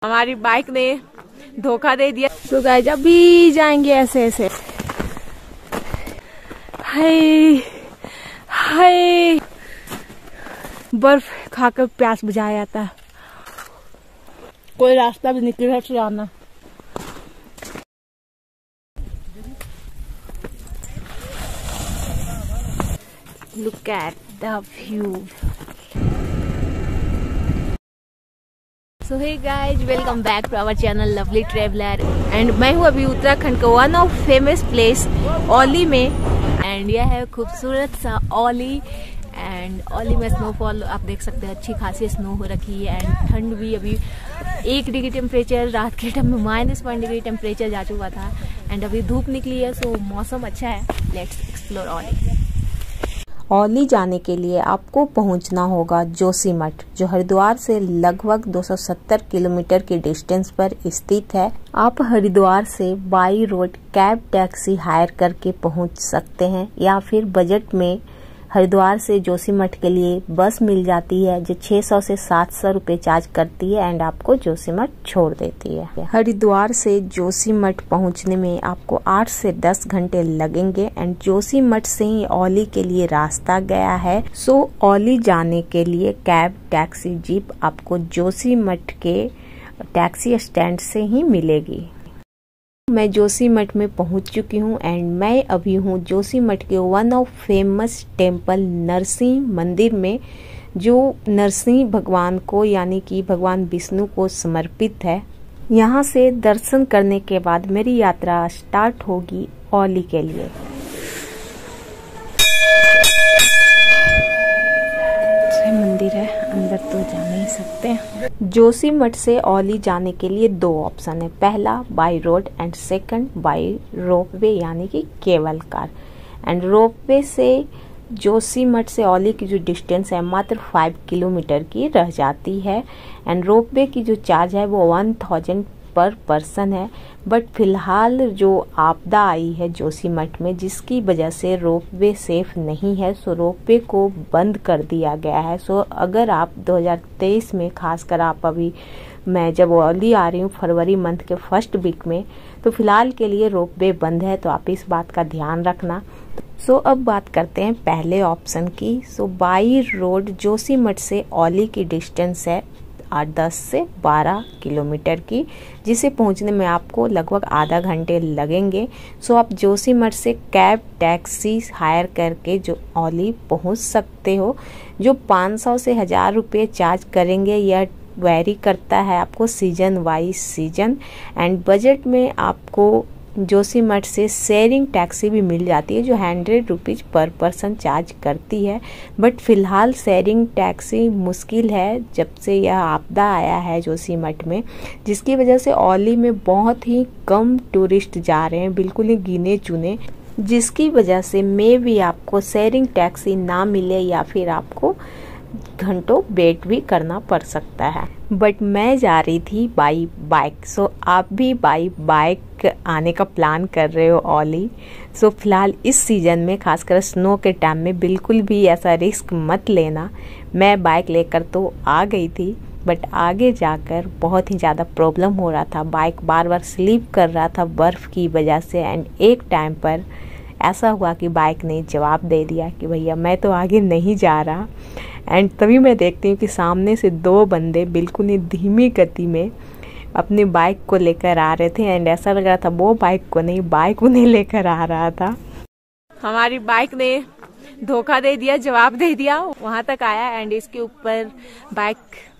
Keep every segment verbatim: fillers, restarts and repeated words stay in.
हमारी बाइक ने धोखा दे दिया। तो गाइस अभी जाएंगे ऐसे ऐसे। हाय हाय, बर्फ खाकर प्यास बुझाया जाता है। कोई रास्ता भी निकल से आना। Look at the view. So hey guys, welcome back to our channel Lovely Traveler and मैं हूँ अभी उत्तराखंड का one of famous place Auli में। एंड यह है खूबसूरत सा औली। एंड औली में स्नोफॉल आप देख सकते हैं, अच्छी खासी स्नो हो रखी है। एंड ठंड भी अभी एक डिग्री टेम्परेचर, रात के टाइम में माइनस वन डिग्री टेम्परेचर जा चुका था। एंड अभी धूप निकली है, सो मौसम अच्छा है। Let's explore Auli. औली जाने के लिए आपको पहुंचना होगा जोशीमठ, जो हरिद्वार से लगभग दो सौ सत्तर किलोमीटर की डिस्टेंस पर स्थित है। आप हरिद्वार से by road cab taxi hire करके पहुंच सकते हैं, या फिर बजट में हरिद्वार से जोशीमठ के लिए बस मिल जाती है जो छह सौ से सात सौ रुपए चार्ज करती है एंड आपको जोशीमठ छोड़ देती है। हरिद्वार से जोशीमठ पहुंचने में आपको आठ से दस घंटे लगेंगे। एंड जोशीमठ से ही औली के लिए रास्ता गया है। सो औली जाने के लिए कैब टैक्सी जीप आपको जोशीमठ के टैक्सी स्टैंड से ही मिलेगी। मैं जोशीमठ में पहुंच चुकी हूं एंड मैं अभी हूं जोशीमठ के one of famous temple Narsingh मंदिर में, जो नरसिंह भगवान को यानी कि भगवान विष्णु को समर्पित है। यहां से दर्शन करने के बाद मेरी यात्रा स्टार्ट होगी औली के लिए। मंदिर है, अंदर तो जा नहीं सकते। जोशीमठ से औली जाने के लिए दो ऑप्शन है, पहला by road and second by ropeway यानी कि केबल कार। एंड रोपवे से जोशीमठ से औली की जो डिस्टेंस है मात्र फाइव किलोमीटर की रह जाती है। एंड रोपवे की जो चार्ज है वो वन थाउजेंड पर पर्सन है। बट फिलहाल जो आपदा आई है जोशीमठ में, जिसकी वजह से रोपवे सेफ नहीं है, सो रोपवे को बंद कर दिया गया है। सो अगर आप दो हज़ार तेईस में, खासकर आप अभी, मैं जब औली आ रही हूँ फरवरी मंथ के फर्स्ट वीक में, तो फिलहाल के लिए रोपवे बंद है, तो आप इस बात का ध्यान रखना। सो अब बात करते हैं पहले ऑप्शन की। सो बाई रोड जोशीमठ से औली की डिस्टेंस है आठ दस से बारह किलोमीटर की, जिसे पहुंचने में आपको लगभग आधा घंटे लगेंगे। सो आप जोशीमठ से कैब टैक्सी हायर करके जो औली पहुंच सकते हो, जो पाँच सौ से हज़ार रुपये चार्ज करेंगे। यह वेरी करता है आपको season wise season. And budget में आपको जोशीमठ से शेयरिंग टैक्सी भी मिल जाती है, जो हंड्रेड रुपीज पर पर्सन चार्ज करती है। बट फिलहाल शेयरिंग टैक्सी मुश्किल है जब से यह आपदा आया है जोशीमठ में, जिसकी वजह से औली में बहुत ही कम टूरिस्ट जा रहे हैं, बिल्कुल ही गिने चुने, जिसकी वजह से मे भी आपको शेयरिंग टैक्सी ना मिले या फिर आपको घंटों वेट भी करना पड़ सकता है। बट मैं जा रही थी बाई बाइक। सो आप भी बाई बाइक आने का प्लान कर रहे हो औली, सो फिलहाल इस सीजन में खासकर स्नो के टाइम में बिल्कुल भी ऐसा रिस्क मत लेना। मैं बाइक लेकर तो आ गई थी, बट आगे जाकर बहुत ही ज़्यादा प्रॉब्लम हो रहा था। बाइक बार बार स्लिप कर रहा था बर्फ़ की वजह से। एंड एक टाइम पर ऐसा हुआ कि बाइक ने जवाब दे दिया कि भैया मैं तो आगे नहीं जा रहा। एंड तभी मैं देखती हूँ कि सामने से दो बंदे बिल्कुल ही धीमी गति में अपनी बाइक को लेकर आ रहे थे। एंड ऐसा लग रहा था वो बाइक को नहीं, बाइक उन्हें लेकर आ रहा था। हमारी बाइक ने धोखा दे दिया, जवाब दे दिया, वहां तक आया। एंड इसके ऊपर बाइक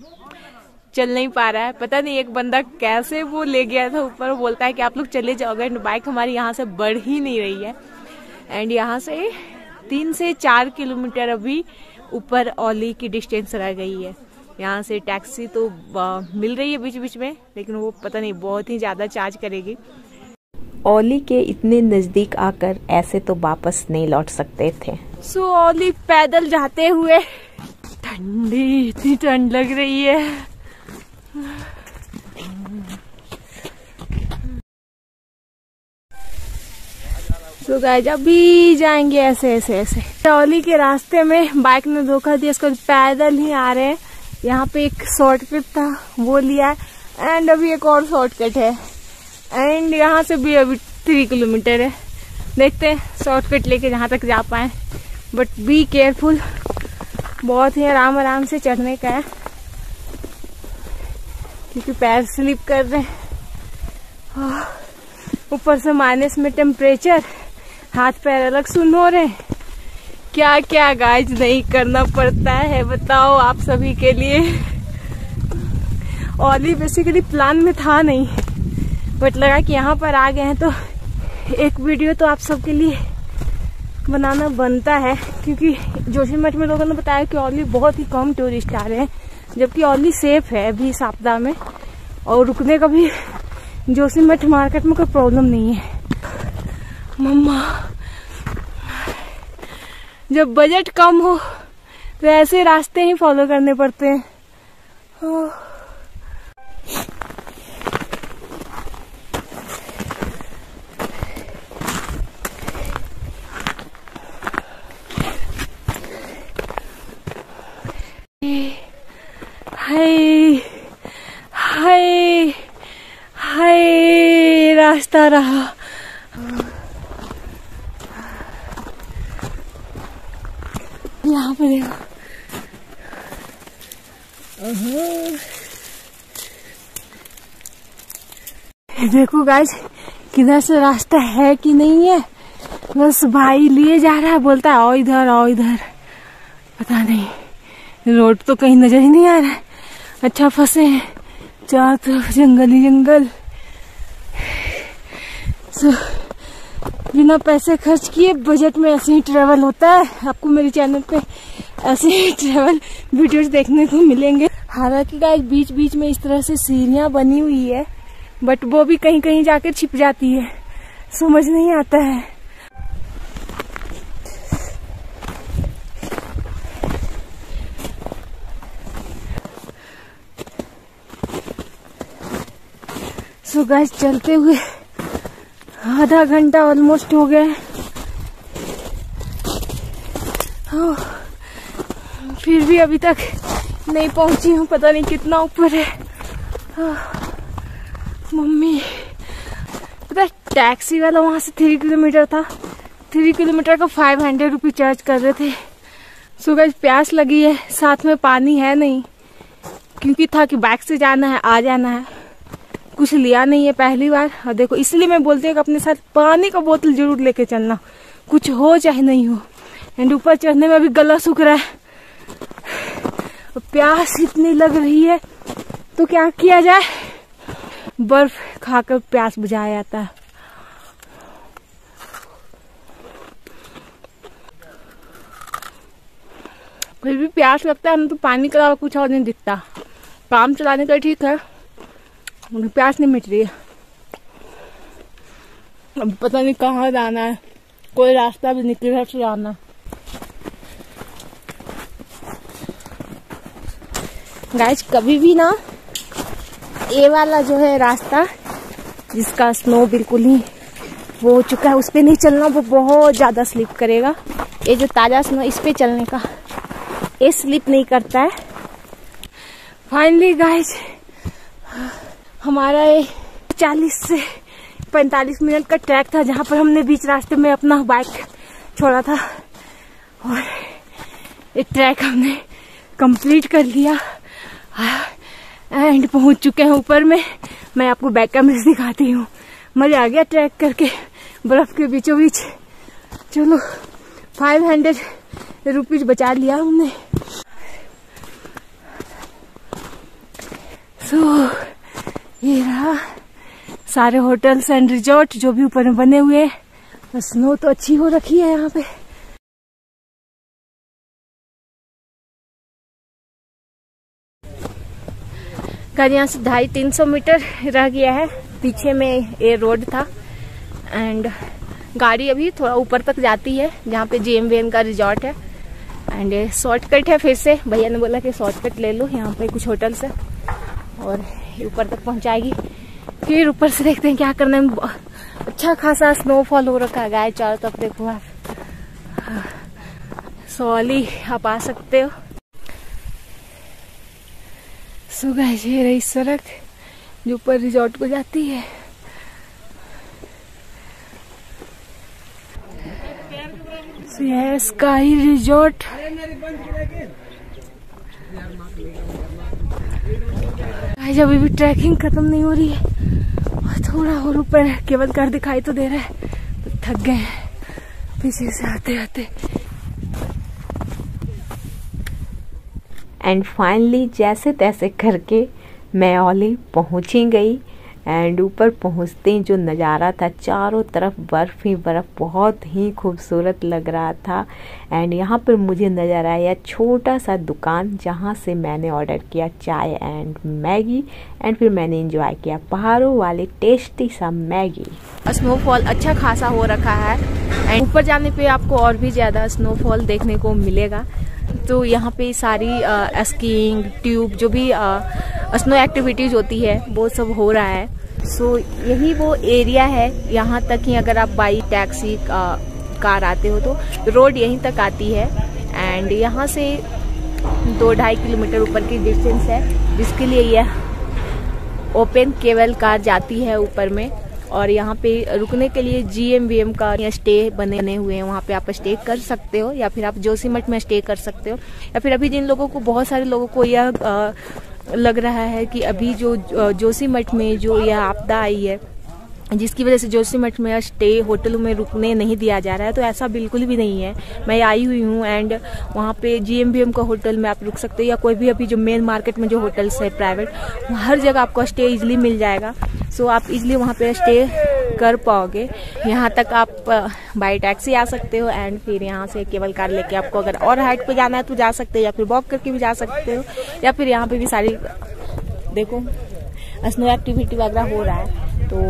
चल नहीं पा रहा है, पता नहीं एक बंदा कैसे वो ले गया था ऊपर। वो बोलता है कि आप लोग चले जाओगे। बाइक हमारी यहाँ से बढ़ ही नहीं रही है। एंड यहाँ से तीन से चार किलोमीटर अभी ऊपर औली की डिस्टेंस रह गई है। यहाँ से टैक्सी तो मिल रही है बीच बीच में, लेकिन वो पता नहीं बहुत ही ज्यादा चार्ज करेगी। औली के इतने नजदीक आकर ऐसे तो वापस नहीं लौट सकते थे। सो औली पैदल जाते हुए, ठंडी, इतनी ठंड लग रही है। तो गाइस अभी जाएंगे ऐसे ऐसे ऐसे। औली के रास्ते में बाइक ने धोखा दिया, इसको पैदल ही आ रहे हैं। यहाँ पे एक शॉर्टकट था वो लिया है, एंड अभी एक और शॉर्टकट है एंड यहाँ से भी अभी थ्री किलोमीटर है। देखते हैं शॉर्टकट लेके जहाँ तक जा पाए, बट बी केयरफुल। बहुत ही आराम आराम से चढ़ने का है क्योंकि पैर स्लिप कर रहे हैं। ऊपर से माइनस में टेम्परेचर, हाथ पैर अलग सुन हो रहे। क्या क्या गाइस नहीं करना पड़ता है बताओ आप सभी के लिए। ओली बेसिकली प्लान में था नहीं, बट लगा कि यहाँ पर आ गए हैं तो एक वीडियो तो आप सबके लिए बनाना बनता है, क्योंकि जोशीमठ में लोगों ने बताया कि ओली बहुत ही कम टूरिस्ट आ रहे हैं, जबकि ओली सेफ है अभी इस आपदा में और रुकने का भी जोशीमठ मार्केट में कोई प्रॉब्लम नहीं है। मम्मा, जब बजट कम हो तो ऐसे रास्ते ही फॉलो करने पड़ते हैं। हाय हाय हाय, रास्ता रहा। यहाँ पर देखो, देखो गाइस किधर से रास्ता है कि नहीं है। बस भाई लिए जा रहा है, बोलता है आओ इधर आओ इधर। पता नहीं रोड तो कहीं नजर ही नहीं आ रहा है। अच्छा फंसे हैं, चारों तरफ जंगल ही जंगल। so, बिना पैसे खर्च किए बजट में ऐसे ही ट्रेवल होता है। आपको मेरे चैनल पे ऐसे ही ट्रेवल वीडियोस देखने को मिलेंगे। हालांकि गाइस बीच बीच में इस तरह से सीढ़ियां बनी हुई है, बट वो भी कहीं कहीं जाकर छिप जाती है, समझ नहीं आता है। सो गाइस चलते हुए आधा घंटा ऑलमोस्ट हो गया। हाँ, फिर भी अभी तक नहीं पहुंची हूँ, पता नहीं कितना ऊपर है। हाँ, मम्मी पता टैक्सी वाला वहां से थ्री किलोमीटर था, थ्री किलोमीटर का फाइव हंड्रेड रुपी चार्ज कर रहे थे। सो गाइस प्यास लगी है, साथ में पानी है नहीं, क्योंकि था कि बाइक से जाना है आ जाना है, कुछ लिया नहीं है पहली बार। और देखो इसलिए मैं बोलती हूँ कि अपने साथ पानी का बोतल जरूर लेके चलना, कुछ हो चाहे नहीं हो। एंड ऊपर चढ़ने में भी गला सूख रहा है, प्यास इतनी लग रही है तो क्या किया जाए, बर्फ खाकर प्यास बुझाया जाता है। फिर भी प्यास लगता है ना तो पानी के अलावा कुछ और नहीं दिखता। काम चलाने का ठीक है, प्यास नहीं मिट रही है। अब पता नहीं कहाँ जाना है, कोई रास्ता भी निकले से जाना। गाइस कभी भी ना ये वाला जो है रास्ता जिसका स्नो बिल्कुल ही वो हो चुका है उस पे नहीं चलना, वो बहुत ज्यादा स्लिप करेगा। ये जो ताजा स्नो इस पे चलने का, ये स्लिप नहीं करता है। फाइनली गाइस हमारा ये चालीस से पैंतालीस मिनट का ट्रैक था, जहाँ पर हमने बीच रास्ते में अपना बाइक छोड़ा था, और ये ट्रैक हमने कंप्लीट कर लिया एंड पहुंच चुके हैं ऊपर में। मैं आपको बैक कैमरे से दिखाती हूँ। मजा आ गया ट्रैक करके बर्फ के बीचों बीच। चलो फाइव हंड्रेड रुपीज बचा लिया हमने। सो so, ये रहा सारे होटल्स एंड रिजॉर्ट जो भी ऊपर में बने हुए हैं। स्नो तो अच्छी हो रखी है यहाँ पे। गाड़ी यहाँ से ढाई तीन सौ मीटर रह गया है, पीछे में ये रोड था एंड गाड़ी अभी थोड़ा ऊपर तक जाती है जहाँ पे जी एम वी एन का रिजॉर्ट है। एंड ये शॉर्टकट है, फिर से भैया ने बोला कि शॉर्टकट ले लो, यहाँ पे कुछ होटल्स है और ऊपर तक पहुंचाएगी। फिर ऊपर से देखते हैं क्या करना है। अच्छा खासा स्नोफॉल हो रखा है गाय चारों तरफ, देखो आप। सॉली आप आ सकते हो। सो गाइस ये रही सड़क जो ऊपर रिजॉर्ट को जाती है। Sky resort. आज अभी भी ट्रैकिंग खत्म नहीं हो रही है और थोड़ा और ऊपर केवल कार दिखाई तो दे रहा है, तो थक गए हैं पीछे से आते आते। एंड फाइनली जैसे तैसे करके मैं ओली पहुंच ही गई। एंड ऊपर पहुंचते ही जो नज़ारा था, चारों तरफ बर्फ़ ही बर्फ़, बहुत ही खूबसूरत लग रहा था। एंड यहाँ पर मुझे नज़र आया छोटा सा दुकान, जहाँ से मैंने ऑर्डर किया चाय एंड मैगी। एंड फिर मैंने एंजॉय किया पहाड़ों वाले टेस्टी सा मैगी। स्नोफॉल अच्छा खासा हो रखा है एंड ऊपर जाने पे आपको और भी ज़्यादा स्नोफॉल देखने को मिलेगा। तो यहाँ पे सारी स्कीइंग, ट्यूब, जो भी स्नो एक्टिविटीज़ होती है वो सब हो रहा है। सो so, यही वो एरिया है। यहाँ तक ही अगर आप बाई टैक्सी कार आते हो तो रोड यहीं तक आती है। एंड यहाँ से दो ढाई किलोमीटर ऊपर की डिस्टेंस है, जिसके लिए यह ओपन केबल कार जाती है ऊपर में। और यहाँ पे रुकने के लिए जी एम वी एम का स्टे बने हुए हैं, वहाँ पे आप स्टे कर सकते हो, या फिर आप जोशीमठ में स्टे कर सकते हो। या फिर अभी जिन लोगों को, बहुत सारे लोगों को यह आ, लग रहा है कि अभी जो जोशीमठ में जो यह आपदा आई है, जिसकी वजह से जोशीमठ में स्टे होटलों में रुकने नहीं दिया जा रहा है, तो ऐसा बिल्कुल भी नहीं है। मैं आई हुई हूँ एंड वहाँ पे जी एम वी एम का होटल में आप रुक सकते हो, या कोई भी अभी जो मेन मार्केट में जो होटल्स है प्राइवेट, हर जगह आपको स्टे इजीली मिल जाएगा। सो आप इजीली वहाँ पे स्टे कर पाओगे। यहाँ तक आप बाई टैक्सी आ सकते हो एंड फिर यहाँ से केबल कार लेके आपको अगर और हाइट पे जाना है तो जा सकते हो, या फिर वॉक करके भी जा सकते हो, या फिर यहाँ पे भी सारी देखो स्नो एक्टिविटी वगैरह हो रहा है, तो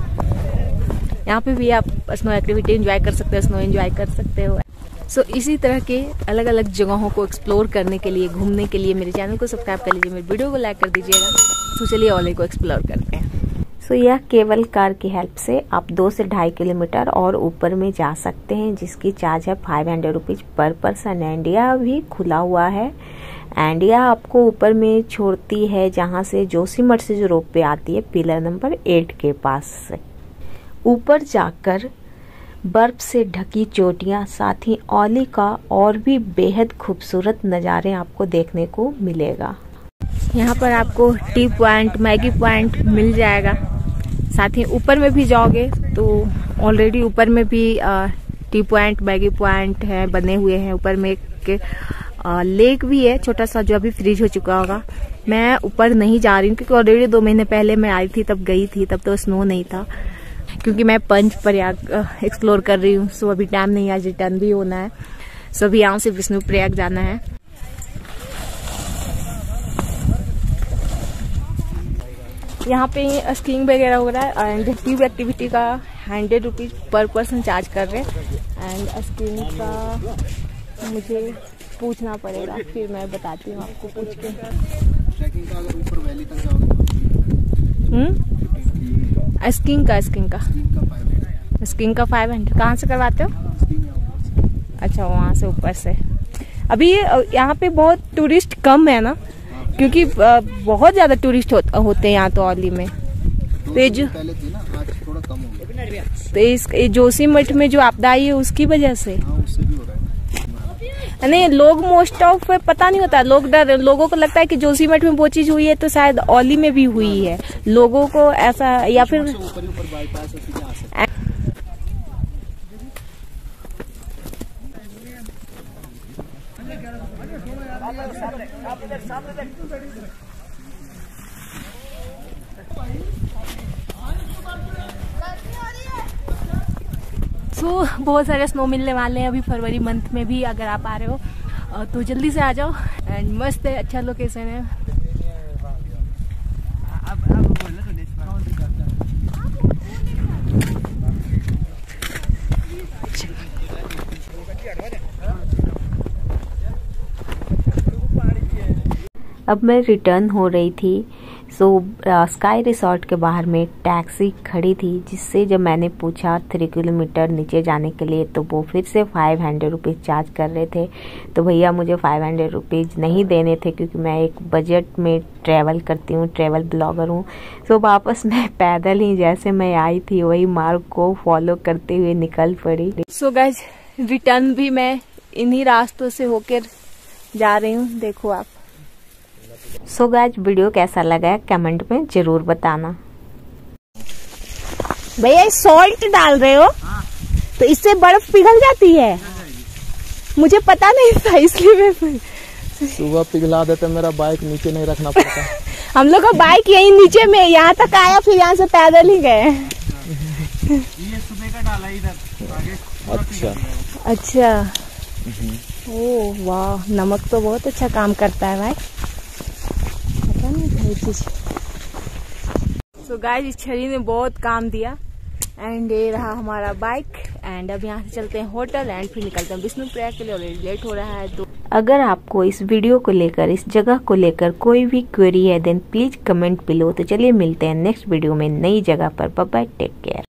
यहाँ पे भी आप स्नो एक्टिविटी एंजॉय कर सकते हो, स्नो एंजॉय कर सकते हो। सो so, इसी तरह के अलग अलग जगहों को एक्सप्लोर करने के लिए, घूमने के लिए मेरे चैनल को सब्सक्राइब कर लीजिए, मेरे वीडियो को लाइक कर दीजिएगा। तो चलिए ओली को एक्सप्लोर करते हैं। सो so, यह केबल कार की हेल्प से आप दो से ढाई किलोमीटर और ऊपर में जा सकते हैं, जिसकी चार्ज है फाइव हंड्रेड रुपीज पर पर्सन। एंड यह भी खुला हुआ है एंड यह आपको ऊपर में छोड़ती है, जहाँ से जोशीमठ से जो रोप पे आती है पिलर नंबर एट के पास से। ऊपर जाकर बर्फ से ढकी चोटियां, साथ ही ओली का और भी बेहद खूबसूरत नज़ारे आपको देखने को मिलेगा। यहाँ पर आपको टी पॉइंट, मैगी पॉइंट मिल जाएगा। साथ ही ऊपर में भी जाओगे तो ऑलरेडी ऊपर में भी टी पॉइंट, मैगी पॉइंट है, बने हुए हैं। ऊपर में एक आ, लेक भी है छोटा सा, जो अभी फ्रीज हो चुका होगा। मैं ऊपर नहीं जा रही हूँ क्योंकि ऑलरेडी दो महीने पहले मैं आई थी, तब गई थी, तब तो स्नो नहीं था। क्योंकि मैं पंच प्रयाग एक्सप्लोर कर रही हूँ, सो अभी टाइम नहीं, आज रिटर्न भी होना है। सो अभी यहाँ से विष्णु प्रयाग जाना है। यहाँ पे स्कीइंग वगैरह हो रहा है एंड ट्यूब एक्टिविटी का हंड्रेड रुपीज पर पर्सन चार्ज कर रहे हैं। एंड स्कीइंग का मुझे पूछना पड़ेगा, फिर मैं बताती हूँ आपको पूछ के। ट्रैकिंग का अगर ऊपर वैली तक जाओगे, हम्म स्कीइंग का स्कीइंग का स्कीइंग का फाइव हंड्रेड कहाँ से करवाते हो? अच्छा, वहाँ से ऊपर से। अभी यहाँ पे बहुत टूरिस्ट कम है ना, क्योंकि बहुत ज्यादा टूरिस्ट हो, होते हैं यहाँ तो ओली में। तो ये जो पहले थी ना, आज थोड़ा कम हो गया। तो इस जोशीमठ में जो आपदा आई है उसकी वजह से, हाँ, उससे भी हो रहा है। नहीं, लोग मोस्ट ऑफ पता नहीं होता, लोग डर, लोगों को लगता है कि जोशीमठ में वो चीज हुई है तो शायद ओली में भी हुई है। लोगों को ऐसा, या फिर ऊपर ऊपर बाईपास सीधा आ सकते हैं। सो so, बहुत सारे स्नो मिलने वाले हैं अभी फरवरी मंथ में भी। अगर आप आ रहे हो तो जल्दी से आ जाओ। एंड मस्त है, अच्छा लोकेशन है। अब मैं रिटर्न हो रही थी, सो स्काई रिसोर्ट के बाहर में टैक्सी खड़ी थी, जिससे जब मैंने पूछा थ्री किलोमीटर नीचे जाने के लिए तो वो फिर से फाइव हंड्रेड रुपीज़ चार्ज कर रहे थे। तो भैया मुझे फाइव हंड्रेड रुपीज़ नहीं देने थे, क्योंकि मैं एक बजट में ट्रैवल करती हूँ, ट्रैवल ब्लॉगर हूँ। सो वापस मैं पैदल ही जैसे मैं आई थी वही मार्ग को फॉलो करते हुए निकल पड़ी। सो गाइस रिटर्न भी मैं इन्हीं रास्तों से होकर जा रही हूँ, देखो आप। सो गाइस वीडियो कैसा लगा कमेंट में जरूर बताना। भैया सॉल्ट डाल रहे हो? हाँ। तो इससे बर्फ पिघल जाती है? मुझे पता नहीं था, इसलिए मैं सुबह पिघला देते, मेरा बाइक नीचे नहीं रखना पड़ता। हम लोग का बाइक यही नीचे में यहाँ तक आया, फिर यहाँ से पैदल ही गए। ये सुबह का डाला इधर आगे। अच्छा अच्छा। ओह वाह, नमक तो बहुत अच्छा काम करता है भाई, पता नहीं था ये चीज। सो गाइस इस छड़ी ने बहुत काम दिया। एंड ये रहा हमारा बाइक। एंड अब यहाँ से चलते हैं होटल एंड फिर निकलते हैं विष्णुप्रयाग के लिए, ऑलरेडी लेट हो रहा है। तो अगर आपको इस वीडियो को लेकर, इस जगह को लेकर कोई भी क्वेरी है देन प्लीज कमेंट बिलो। तो चलिए मिलते हैं नेक्स्ट वीडियो में नई जगह पर। Bye bye, take care.